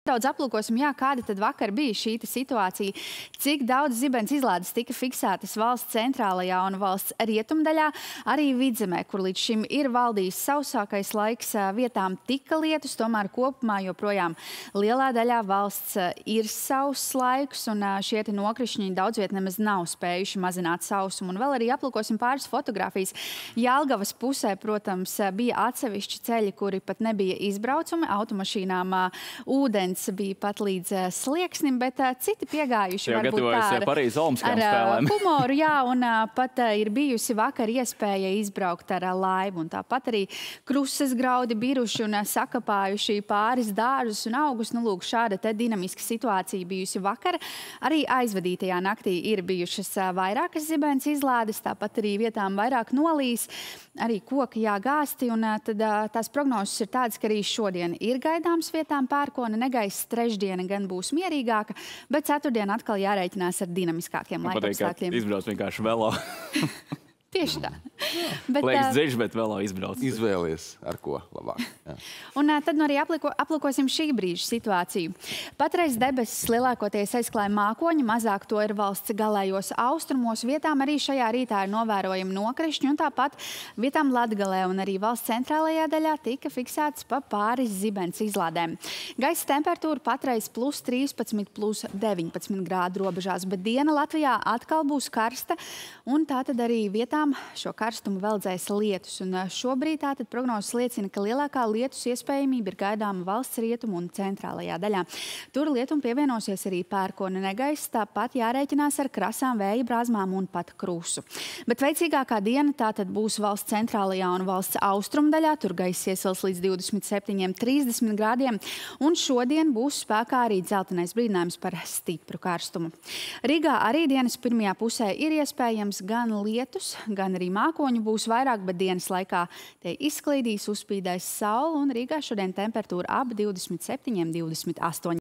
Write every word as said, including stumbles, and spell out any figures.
Daudz aplūkosim, jā, kāda tad vakar bija šī situācija, cik daudz zibens izlādes tika fiksētas valsts centrālajā un valsts rietumdaļā, arī Vidzemē, kur līdz šim ir valdījis sausākais laiks, vietām tika lietus, tomēr kopumā joprojām lielā daļā valsts ir sauss laiks, un šie te nokrišņi daudz viet nemaz nav spējuši mazināt sausumu. Un vēl arī aplūkosim pāris fotogrāfijas. Jelgavas pusē, protams, bija atsevišķi ceļi, kuri pat nebija izbraucumi, automašīnām ūdens bija pat līdz uh, slieksnim, bet uh, citi piegājuši jau varbūt tā ar, ar uh, humoru, jā, un uh, pat uh, ir bijusi vakar iespēja izbraukt ar uh, laivu, un tāpat arī krusas graudi biruši un uh, sakapājuši pāris dārzus un augus. Nu, lūk, šāda te dinamiska situācija bijusi vakar. Arī aizvadītajā naktī ir bijušas uh, vairākas zibens izlādes, tāpat arī vietām vairāk nolīs, arī koki jāgāsti, un uh, tad uh, tās prognozes ir tādas, ka arī šodien ir gaidāms vietām pērkona negaisa. Trešdiena gan būs mierīgāka, bet ceturtdiena atkal jārēķinās ar dinamiskākiem laikapstākļiem. Izbrauc vienkārši velo. Tieši tā. Bet, Liekas dziļš, bet velo izbrauc. Izvēlies, ar ko labāk. Jā. Un tad nu arī apliko, aplūkosim šī brīža situāciju. Patreiz debesis lielākoties aizklāja mākoņi, mazāk to ir valsts galējos austrumos. Vietām arī šajā rītā ir novērojami nokrišņi, un tāpat vietām Latgalē un arī valsts centrālajā daļā tika fiksēts pa pāris zibens izlādēm. Gaisa temperatūra patreiz plus trīspadsmit, plus deviņpadsmit grādu robežās, bet diena Latvijā atkal būs karsta, un tātad arī vietām šo karstumu veldzēs lietus. Un šobrīd tātad prognozes liecina, ka lielākā lietus iespējamība ir gaidāma valsts rietumu un centrālajā daļā. Tur lietumu pievienosies arī pērkona negaiss, tāpat jārēķinās ar krasām vēja brāzmām un pat krusu. Bet veicīgākā diena tātad būs valsts centrālajā un valsts austrumdaļā. Tur gaiss iesils līdz divdesmit septiņiem, trīsdesmit grādiem. Un šodien būs spēkā arī dzeltenais brīdinājums par stipru karstumu. Rīgā arī dienas pirmajā pusē ir iespējams gan lietus, gan arī mākoņu būs vairāk, bet dienas laikā tie izklīdīs, uzspīdēs saule, un Rīgā šodien temperatūra ap divdesmit septiņiem, divdesmit astoņiem.